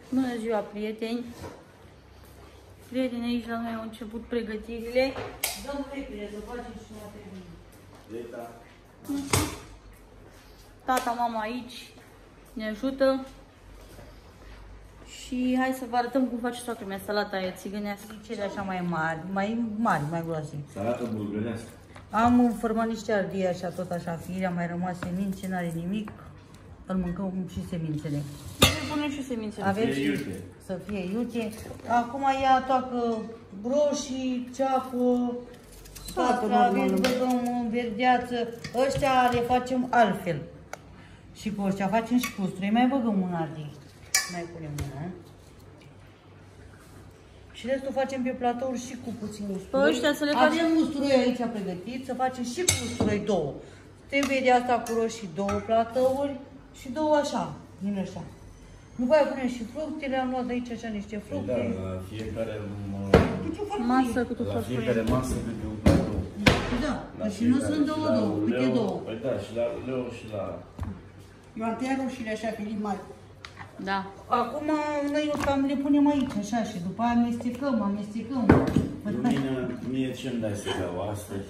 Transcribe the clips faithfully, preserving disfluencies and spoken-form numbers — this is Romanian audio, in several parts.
Bună ziua, prieteni! Prieteni, aici la noi au început pregătirile. Dăm repede să facem și materiile. Tata, mama aici ne ajută. Și hai să vă arătăm cum face toată lumea salata aia țigănească. Cele așa mai mari, mai mari, mai groase. Salată bulgărească. Am înformat niște ardei așa, tot așa, firea, mai rămas semințe, n-are nimic. Îl mâncăm și semințele. Să punem și semințele. Avem și iute. Să fie iute. Acum ea toacă roșii, ceapă, toate, avem, băgăm verdeață. Ăștia le facem altfel. Și cu ăștia facem și cu usturoi. Mai băgăm un ardei. Mai punem una. Și restul facem pe platouri și cu puțin usturoi. Ăștia să le facem... Avem usturoi aici pregătit, să facem și cu usturoi două. Trebuie de asta cu roșii două platouri și două așa, din ăștia. După aia punem și fructele, am luat aici așa niște fructe. Da, la fiecare masă cu tot la fiecare masă câte un platou. Da, și nu sunt două, două, câte două. Păi da, și la leu și la... Eu am tăiat roșiile așa, filii mari. Da. Acum noi cam le punem aici, așa, și după aia amestecăm, amestecăm. Mine, mie ce-mi dai să beau astăzi?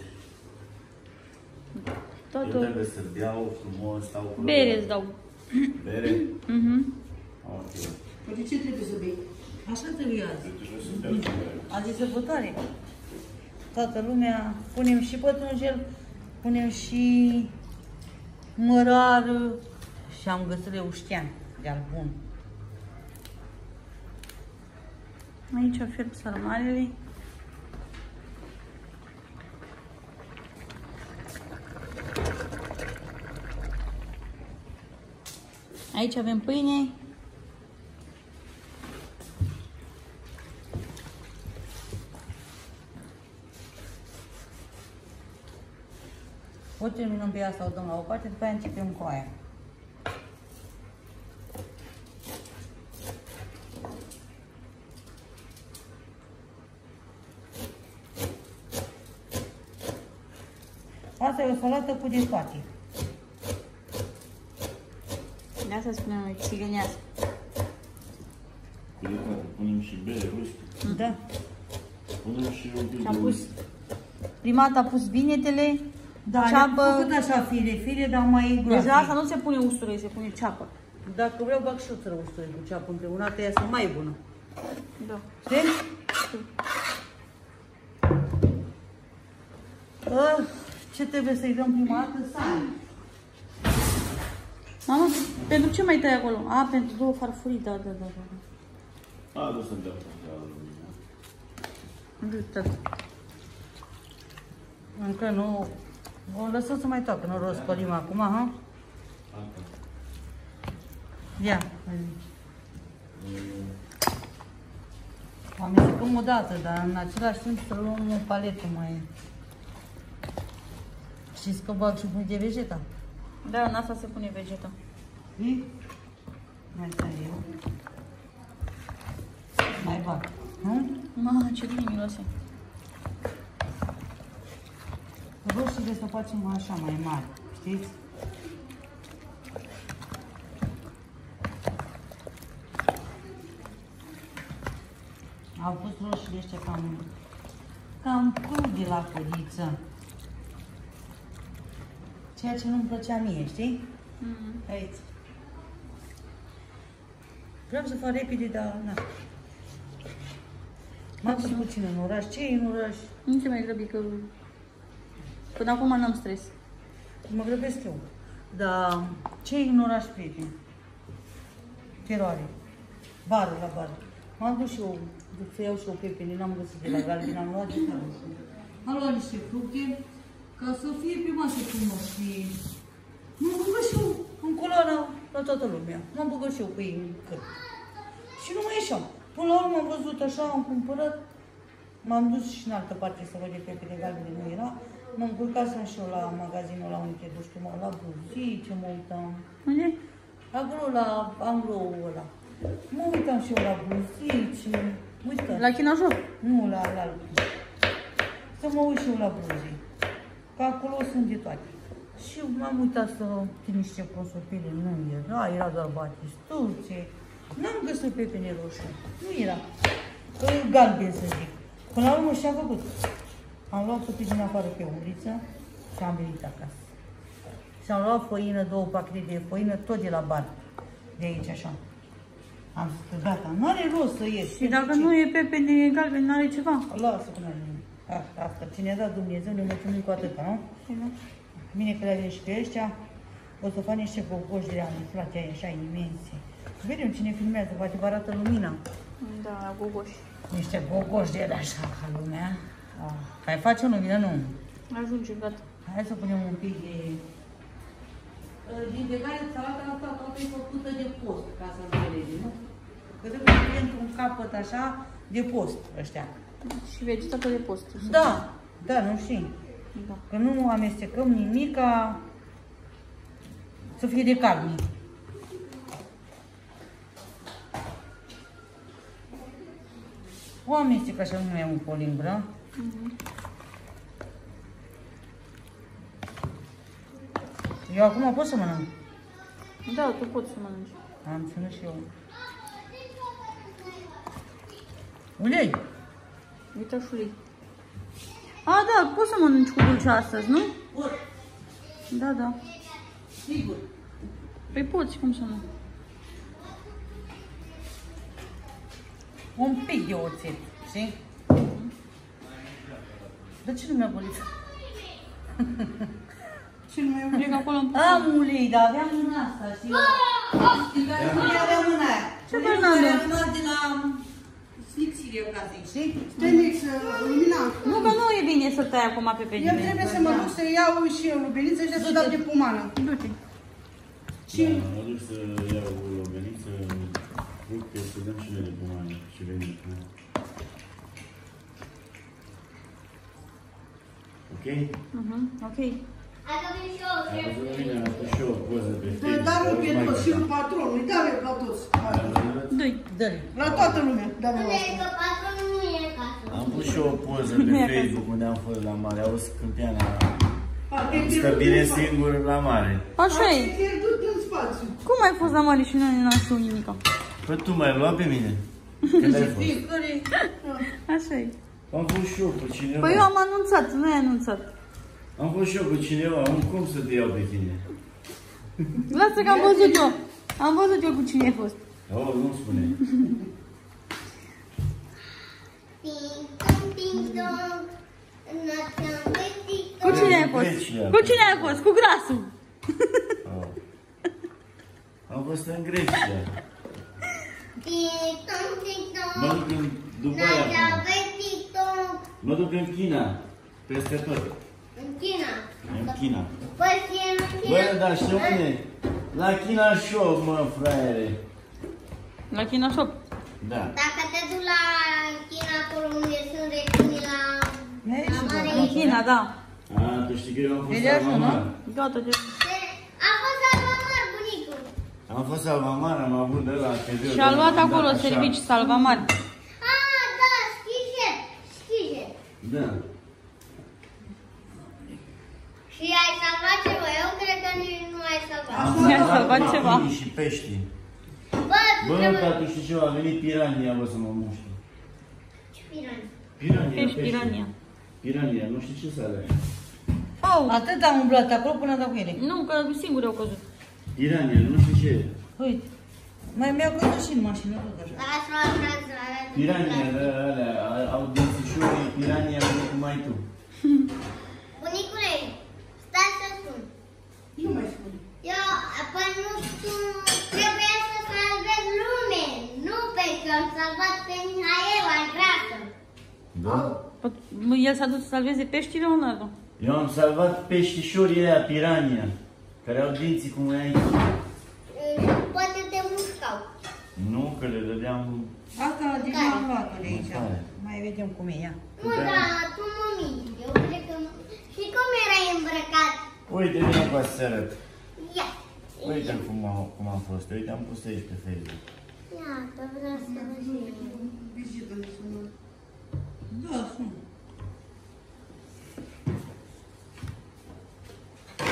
Totul. Eu trebuie să beau frumos, stau cu... Bere îți dau. Bere? Mhm. Ok. Păi de ce trebuie să bei? Așa trebuie azi. Trebuie să beau bere. Azi e sărbătoare. Toată lumea, punem și pătrunjel, punem și mărar și am găsit leuștean de-al bun. Aici fierb sarmalele. Aici avem pâine. O terminăm pe asta, o dăm la o parte, după aia începem cu aia. Asta e o salată cu de toate. De asta spunem noi, țigănească. Cu de toate, punem și bere, roșii. Da. Punem și un pic Și-a de pus, prima dată a pus vinetele, Da, ceapă. am făcut așa fire, fire, dar mai groase. Deci la asta nu se pune usturoi, se pune ceapă. Dacă vreau, bag și o țără usturoi cu ceapă împreunată, ea este mai bună. Da. Știi? Uh, ce trebuie să-i dăm prima dată? Sare. Mama, pentru ce mai tai acolo? A, pentru două farfurii, da, da, da. da. A, nu să beau pentru lumea. Uite. Încă nu... O lăsăm să mai toacă, nu o spălim acum, ha? Ia. Amestecăm o dată, dar în același timp să luăm o paletă mai... Știți că bag și pui de vegeta? Da, în asta se pune vegeta. Vii? Mai stai eu. Mai bag. Nu? Mama, ce bine miroase. Roșiile să facem așa mai mari, știți? Au pus roșiile ăștia cam, cam crude la codiță. Ceea ce nu-mi plăcea mie, știi? Mm-hmm. Aici. Vreau să fac repede, dar na. M-am dus puțin în oraș. Ce e în oraș? Nu te mai grăbi că... Până acum n-am stres. Mă grăbesc eu. Dar ce e în oraș, prieteni? Teroare. Bară la bară. M-am dus și eu, duc să iau și eu pepene, n-am găsit de la galben, am luat de la Am luat niște fructe, ca să fie pe masă frumos și... M-am băgat și eu în coloana la toată lumea. M-am băgat și eu cu ei în cât. Și nu mai ieșeam. Până la urmă am văzut așa, am cumpărat. M-am dus și în altă parte să văd de pepene galbene, nu era. Mă încurcasem și eu la magazinul la unde te duci tu, la buzice, mă uitam. Unde? Acolo la angloul ăla. Mă uitam și eu la buzice. Uite. La Chinajor? Nu, la alt. Să mă uit și eu la bluze. Că acolo sunt de toate. Și m-am uitat să țin niște prosopile, nu era, era doar batistuțe. N-am găsit pepene roșu. Nu era. Că e galben, să zic. Până la urmă și-a făcut. Am luat puțin din afară pe uliță și am venit acasă. Și am luat făină, două pachete de făină, tot de la bar. De aici, așa. Am zis că gata, nu are rost să ies. Și dacă nu e pepene galben, n-are ceva? Lasă până la mine. Asta, asta. Cine a dat Dumnezeu, ne mulțumim cu atâta, nu? Bine că le-a venit și pe ăștia. O să fac niște gogoși de ani, frate, ai așa imense. Vedem cine filmează, poate vă arată lumina. Da, la gogoși. Niște gogoși de ele așa ca lumea. Ah. Hai, face o lumină, nu? Ajunge, gata. Hai să punem un pic de... Din de care salata asta toată e făcută de post, ca să înțelegi, nu? Că trebuie să fie într-un capăt așa de post ăștia. Și vegetatea de post. Da, da, nu știi. Da. Că nu amestecăm nimica să fie de carne. O amestec așa, nu mai am o limbră. Uh-huh. Eu acum pot să mănânc. Da, tu poți să mănânci. Am ținut și eu. Ulei. Uite și ulei. A, da, poți să mănânci cu dulce astăzi, nu? Pot. Da, da. Sigur. Păi poți, cum să nu? Un pic de oțet, știi? De ce nu mi-a golit? Ce nu mai ulei acolo în Am ulei, dar aveam în asta, știi? Știi care nu aveam în aia. Ce Fernando? Am luat de la slipsirea casei, știi? Tenix, Lumina. Nu, că nu e bine să tai acum pe Eu penile. trebuie să mă duc să iau și eu lubeniță și să dau de pomană. Du-te. Și Da, mă duc să iau o lobeniță, fructe, să dăm și noi de pomană și venim. Ok? Mhm, ok. Ai văzut mine, am pus și eu o poză pe Bă, Facebook. dar nu pe Mai toți, și gata. lui patronul, da, la toți. Dă-i. Dă-le. La toată lumea, da, la asta. Că patronul nu e în casă. Am pus și eu o poză pe Facebook unde am fost la mare. Auzi, Câmpiana, Parcă e stă pierdut bine în spațiu. singur la mare. Așa Parcă e. e pierdut în spațiu. Cum ai fost la mare și noi n-am știut nimic? Păi tu m-ai luat pe mine? Când ai fost? Așa e. Am fost și eu cu cineva. Păi eu am anunțat, nu ai anunțat. Am fost și eu cu cineva, am cum să te iau pe tine? Lasă că am văzut eu. Am văzut eu cu cine ai fost. Oh, nu-mi spune. Ting dong, ting dong. Națeam pe TikTok. Cu cine ai fost? Grecia. Cu cine ai fost? Cu grasul. Oh. Am fost în Grecia. Ting dong, ting Mă dong. duc în Dubai Națeam acum. pe TikTok. Mă duc în China. Peste tot. În China. În China. Păi și în Bă, China. dar știu unde? La China Shop, mă, fraiere. La China Shop. Da. Dacă te duci la China, acolo unde sunt reținii la... Mergi la și mare. În China, da. A, tu știi că eu am fost Vede așa, salvamar. Gata, de... A fost salvamar, bunicul. Am fost salvamar, am avut de la T V. Și a luat acolo servici salvamari. Ah, da, schijet. Schijet. Da. Și ai salvat ceva? Eu cred că nici nu ai salvat. Mi-a salvat ceva. Pui și pești. Bă, Bă, trebuie... dar tu știi ceva, a venit pirania, bă, să mă muște. Pirani. Pirania, Pești, pirania. Pirania, nu știi ce să alea. Oh, Atât am umblat acolo până am dat cu ele. nu, că singur au căzut. Pirania, nu știi ce e. Uite. Mai mi-a căzut și în mașină tot așa. Lasă, lasă, lasă, lasă. Pirania, alea, alea, au dințișorii, pirania, cum ai tu. Bunicule, stai să spun. Nu mai spun. Eu, păi nu, tu trebuia să salvezi lume, nu pe că am salvat pe Mihaela, în grasă. Da? Păi, el s-a dus să salveze peștile, Leonardo. Eu am salvat peștișorii aia, pirania, care au dinții cum ai aici. Poate te mușcau. Nu, că le dădeam... Asta deja am luat-o de aici. Care? Mai vedem cum e ea. Nu, dar tu mă minți. Eu cred că... Și cum erai îmbrăcat? Uite, vine cu să arăt. Ia. Uite cum a, cum a fost. Uite, am pus aici pe Facebook. Ia, că vreau să văd și eu. Vizită de sună. Da, sunt.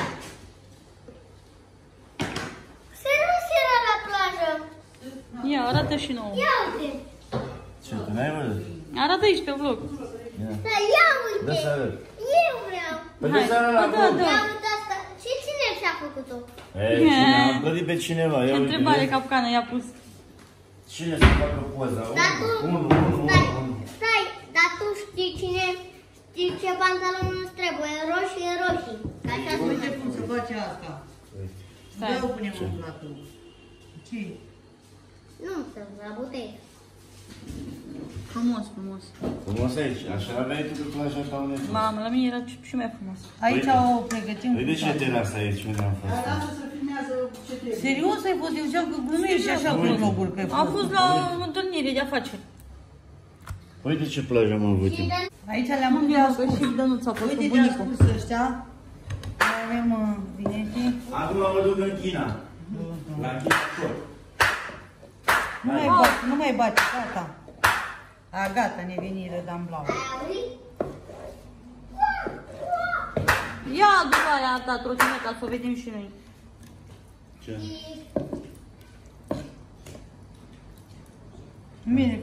Se nu se era la plajă. Ia, arată și nouă. Ia uite. Ce, tu n-ai văzut? Arată aici pe vlog. Ia. Da, ia uite. Dă să arăt. Eu vreau. Păi Hai. dă să arăt la Da, vlog. da. Ia uite asta. Și cine ți-a făcut-o? Ei, cine a gătit pe cineva? Ia uite, Întrebare vezi? capcană i-a pus. Cine să facă poza? Dar tu, Unu, unu, unu, stai, unu. stai, dar tu știi cine, știi ce pantaloni îți trebuie, roșii, roșii. Că așa se Uite face. cum se face asta. Stai. Da, o punem în platou. Ce? Nu, să la butei. Frumos, frumos. Frumos aici. Așa aveai tu pe plaja ta unde ai fost. Mamă, la mine era și mai frumos. Aici Uite. o pregătim. Păi de ce terasa aici unde am fost? Dar lasă să filmează ce trebuie. Serios ai fost? Eu ziceam că glumești și așa cu Uite. vloguri pe Am fost la o întâlnire de afaceri. Uite ce plajă am avut eu. Aici le-am Unde încheiat a că și Dănuț a fost cu Uite de bunicul. ascurs ăștia. Mai avem uh, vinete. Acum mă duc în China. La China tot. Nu mai baci, nu mai baci, gata. A, gata, ne veni rădam blau. Ai auzit? Ia după aia ta trotineta să o vedem și noi. Ce? Bine.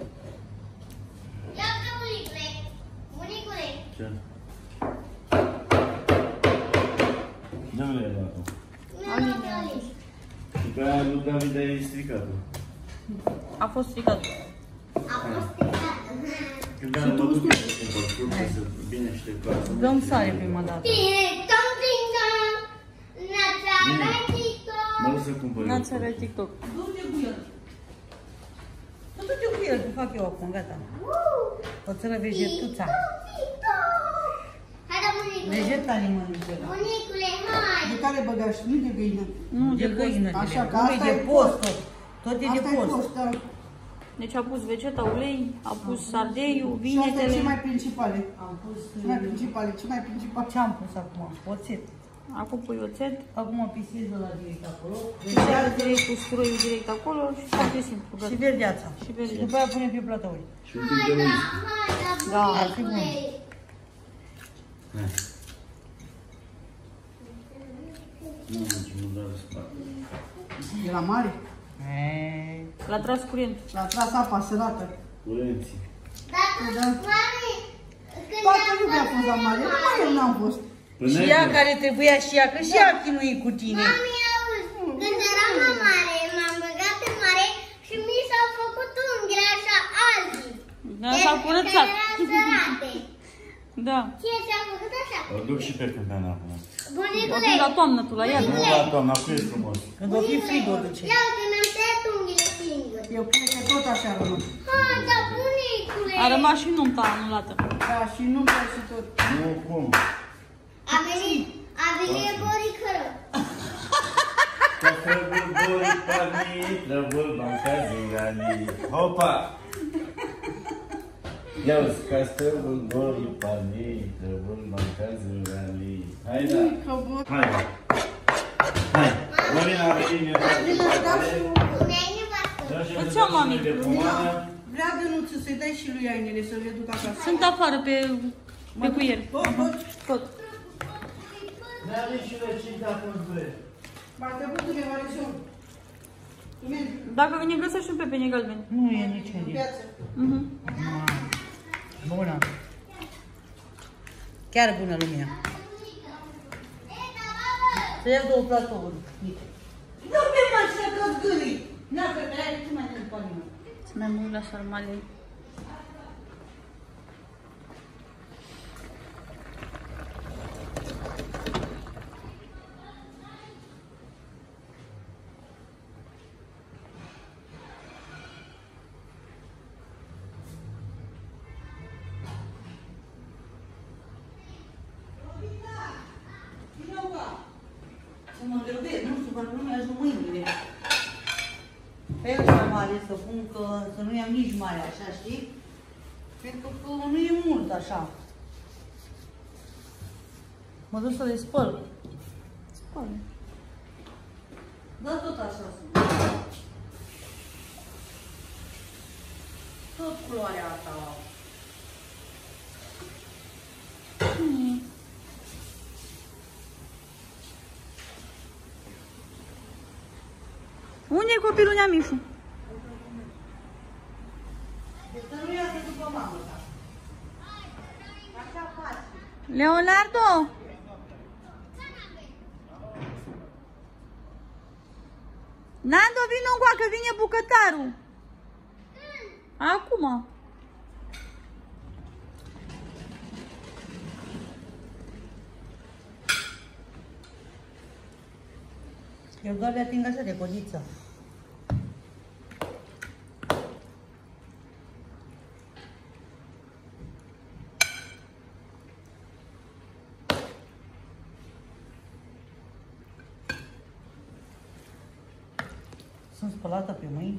Ia că bunicule, bunicule. Ce? Nu le-ai luat-o. Mi-am luat. Și pe aia lui David ai stricat-o. A fost stricat. A fost stricat. Când am văzut că e important să bine ștergat. Dăm sare prima dată. Bine, tom, ting, tom. Nața, Bine. mai TikTok. Mă duc să cumpăr eu. N-ați arăt TikTok. Du-te cu el. Nu du-te cu el, că fac eu acum, gata. O țără vegetuța. Hai da, bunicule. Vegeta ne mănâncă. Bunicule, hai. De care băgași? Nu de găină. Nu, De găină. Așa, că nu asta e e de post tot. Tot e de Asta e post. post, dar Deci a pus vegeta, ulei, a pus ardeiul, și astea vinetele. ce mai principale. Am pus... Ce mai principale, ce mai principale. Ce am pus acum? Oțet. Acum pui oțet. Acum pisez de la direct acolo. Și iar direct cu sturoiul direct acolo și foarte simplu. Și gata. verdeața. Și Și verdeața. după aia punem pe platouri. Și un pic de Hai da, whisky. hai da, Da, ar fi bun. bunicule. Hai. Nu am nici mândar în spate. E la mare. Eee. L-a tras curent. L-a tras apa sărată. Curenții. Dacă, Da. mami, când Poate am nu mi-a fost la mare, numai eu n-am fost. Până Și ea care trebuia și ea, că și ea chinuie cu tine. Mami, auzi, când eram la mare, m-am băgat în mare și mi s-au făcut unghiile așa albi. Da, s-a curățat. Că erau sărate. Da. Ce ți-a făcut așa? o duc și pe câmpeana acum. O Bunicule, duc la toamnă tu, la ea. Nu la toamna, cu e frumos. Când o fi frig o duce. ia uite, mi-am tăiat unghiile singur. Eu cred că tot așa rămân. Hai, da, bunicule. A rămas și nunta anulată. Da, și nu vreau și tot. Nu, cum? A venit, a venit boricără. Café bulburi parni, trăvul banca zingani. Hopa! Ia uzi, castă bulburi parni, trăvul banca zingani. Hai da! Că bun. Hai da! Hai! Lorina a venit ne face spatele. Ne-ai nevastă. Dă și Făceam, mami. de pomană. Vrea Dănuță să-i dai și lui ainele să le duc acasă. Sunt afară pe, pe cuier. Tot, tot. Tot. Ne-a venit și răcinta când vrei. M-ar trebui undeva de somn. Dacă vine găsești un pepene galben. Nu e nici În unde. piață. Mhm. Bună. Chiar bună lumea. Să iau două platouri. Nu pe mașină că gâlii. N-a că pe aia ce mai trebuie pe mine. Să mai mult la sarmale. Să mă grăbesc, nu știu, parcă nu mi-ajung mâinile. Pe el cea mare să pun că să nu iau nici mare așa, știi? Pentru că nu e mult așa. Mă duc să le spăl. Spune. Da, tot așa sunt. Tot culoarea asta. Unde e copilul nea Mișu? Leonardo! Nando, vino încoa, că vine bucătarul. Acum. Eu doar le ating așa de codiță. Sunt spălată pe mâini.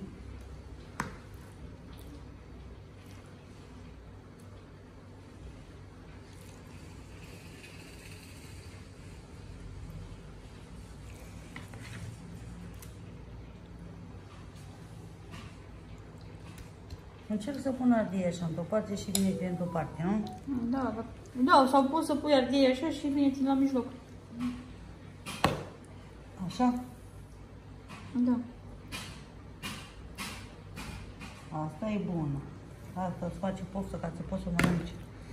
Încerc să pun ardei așa într-o parte și vine pe într-o parte, nu? Da, da, da, sau poți să pui ardei așa și vine la mijloc. Așa? Da. Asta e bună. Asta îți face poftă ca să poți să mănânci.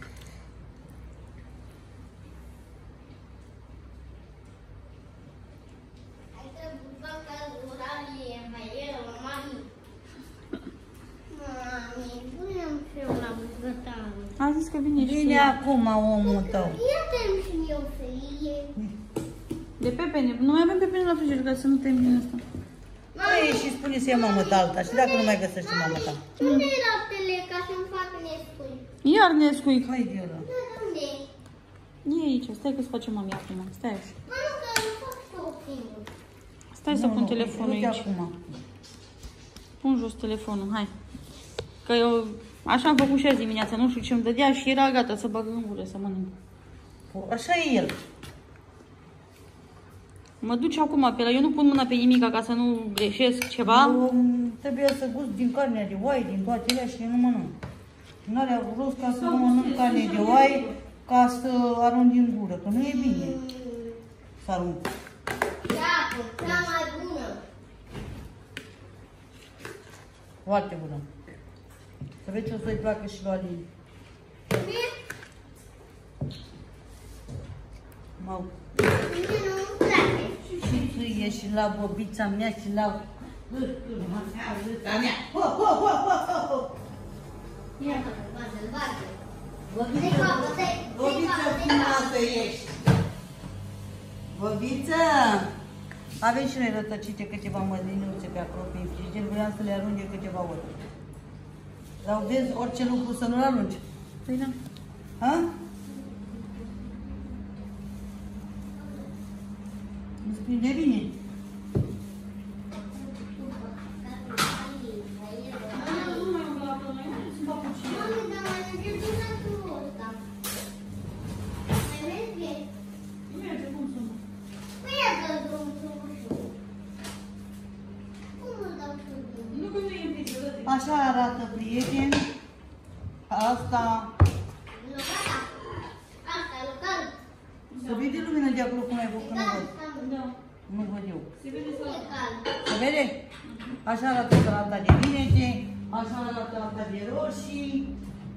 A zis că vine și Vine acum omul tău. Ia-te-mi și eu felie. de pepene. Nu mai avem pepene la frigider ca să nu termin asta. Păi și spune să ia mamă ta alta și dacă nu mai găsești mamă ta. Unde e laptele ca să-mi fac Nesquik? Iar Nesquik. Hai de ăla. Da, unde e? E aici, stai că-ți facem mami acum. Stai așa. Mă, nu, că nu fac tot singur. Stai să pun telefonul uite aici. acum. Pun jos telefonul, hai. Că eu așa am făcut și azi dimineața, nu știu ce îmi dădea și era gata să bag în gură, să mănânc. Așa e el. Mă duce acum pe la... Eu nu pun mâna pe nimic ca să nu greșesc ceva. Eu, trebuie să gust din carnea de oai, din toate alea și eu nu mănânc. Nu are rost ca să nu mănânc carne de oai, ca să arunc din gură, că nu e bine să arunc. Iată, cea mai bună. Foarte bună. Să vezi ce o să-i placă și la Alin. Mă, Mie nu-mi place. și ție și la bobița mea și la... Hârta mea. Ho, ho, ho, ho, ho, ho. Iată, bate-l, bate-l. Bobiță, bobiță frumoasă ești. Bobiță! Avem și noi rătăcite câteva măslinuțe pe acolo pe frigider, vreau să le arunc de câteva ori. Dar vezi, orice lucru să nu-l arunci. Păi da. Ha? Îți prinde bine. Mami, dar mai merge până tu ăsta. Mai merge? Păi ia dă drum frumușul. Cum îl dau tu drum? Așa arată, prieteni. Asta. Locata? Asta, local. Se vede lumina de acolo cum ai făcut, nu văd. Da. Nu văd eu. Local. Se vede? Așa arată salata de vinete, așa arată alta de roșii.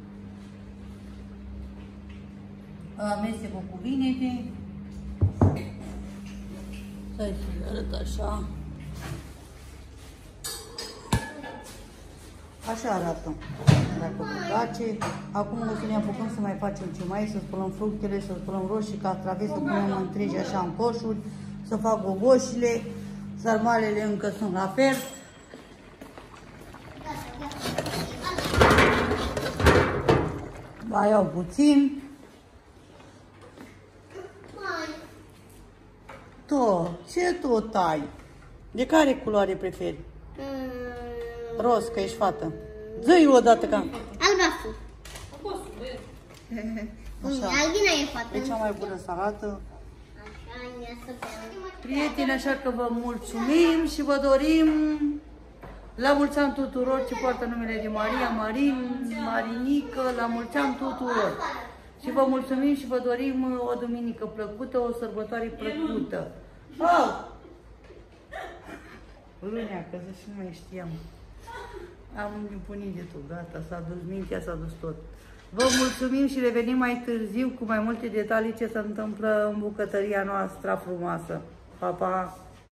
Amestecul cu vinete. Stai să arăt așa. Așa arată, dacă vă place. Acum o să ne apucăm să mai facem ce mai, să spălăm fructele, să spălăm roșii, castraveți, să punem întregi așa în coșuri, să fac gogoșile, sarmalele încă sunt la fel. Mai iau puțin. Mai. Tot, ce tot ai? De care culoare preferi? Roz, că ești fată. Zi-i odată ca... Albastru. Așa. Albina e fată. E cea mai bună salată. Așa, ia să beau. Prieteni, așa că vă mulțumim și vă dorim la mulți ani tuturor ce poartă numele de Maria, Marin, Marinică, la mulți ani tuturor. Și vă mulțumim și vă dorim o duminică plăcută, o sărbătoare plăcută. Oh! Lunea, că și nu mai știam. Am împunit de tot, gata, s-a dus mintea, s-a dus tot. Vă mulțumim și revenim mai târziu cu mai multe detalii ce se întâmplă în bucătăria noastră frumoasă. Pa, pa!